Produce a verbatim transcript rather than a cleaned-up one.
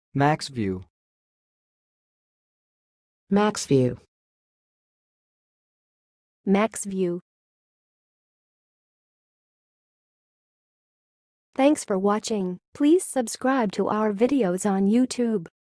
maxvue, maxvue, maxvue. Thanks for watching. Please subscribe to our videos on YouTube.